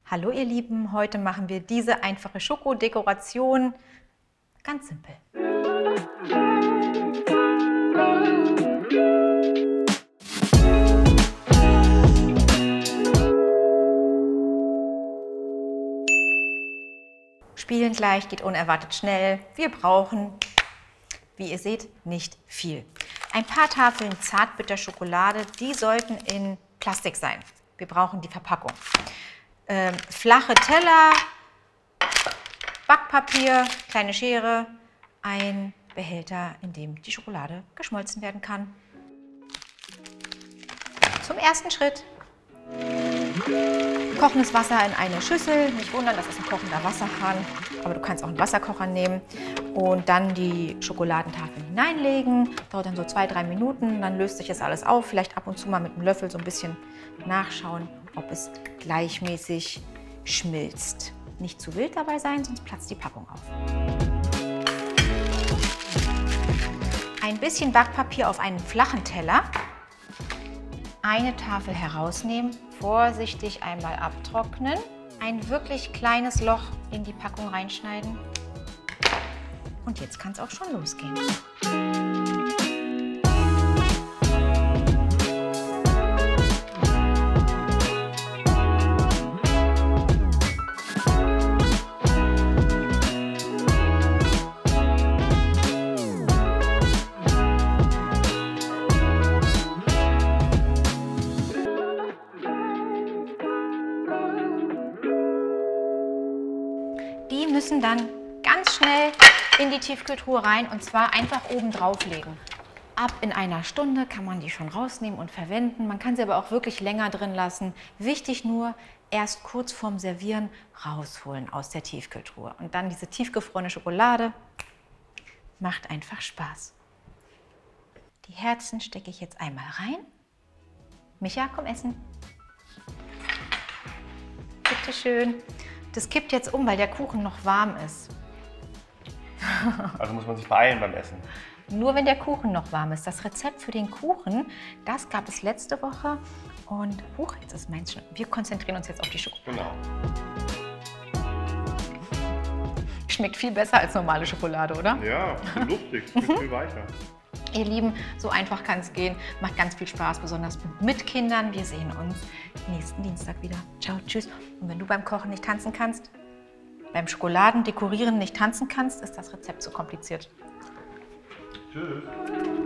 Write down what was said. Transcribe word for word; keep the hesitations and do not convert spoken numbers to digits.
Hallo ihr Lieben, heute machen wir diese einfache Schokodekoration ganz simpel. Spielen gleich geht unerwartet schnell. Wir brauchen, wie ihr seht, nicht viel. Ein paar Tafeln Zartbitterschokolade, die sollten in Plastik sein. Wir brauchen die Verpackung. Ähm, flache Teller, Backpapier, kleine Schere, ein Behälter, in dem die Schokolade geschmolzen werden kann. Zum ersten Schritt. Kochendes Wasser in eine Schüssel. Nicht wundern, das ist ein kochender Wasserhahn, aber du kannst auch einen Wasserkocher nehmen. Und dann die Schokoladentafeln hineinlegen. Dauert dann so zwei, drei Minuten. Dann löst sich das alles auf. Vielleicht ab und zu mal mit einem Löffel so ein bisschen nachschauen, ob es gleichmäßig schmilzt. Nicht zu wild dabei sein, sonst platzt die Packung auf. Ein bisschen Backpapier auf einen flachen Teller. Eine Tafel herausnehmen, vorsichtig einmal abtrocknen. Ein wirklich kleines Loch in die Packung reinschneiden. Und jetzt kann es auch schon losgehen. Die müssen dann ganz schnell in die Tiefkühltruhe rein und zwar einfach oben drauf legen. Ab in einer Stunde kann man die schon rausnehmen und verwenden. Man kann sie aber auch wirklich länger drin lassen. Wichtig nur, erst kurz vorm Servieren rausholen aus der Tiefkühltruhe. Und dann diese tiefgefrorene Schokolade macht einfach Spaß. Die Herzen stecke ich jetzt einmal rein. Micha, komm essen. Bitte schön. Das kippt jetzt um, weil der Kuchen noch warm ist. Also muss man sich beeilen beim Essen. Nur wenn der Kuchen noch warm ist. Das Rezept für den Kuchen, das gab es letzte Woche. Und huch, jetzt ist meins schon. Wir konzentrieren uns jetzt auf die Schokolade. Genau. Schmeckt viel besser als normale Schokolade, oder? Ja, viel luftig, viel, viel weicher. Ihr Lieben, so einfach kann es gehen. Macht ganz viel Spaß, besonders mit Kindern. Wir sehen uns nächsten Dienstag wieder. Ciao, tschüss. Und wenn du beim Kochen nicht tanzen kannst, beim Schokoladendekorieren nicht tanzen kannst, ist das Rezept zu kompliziert. Tschüss.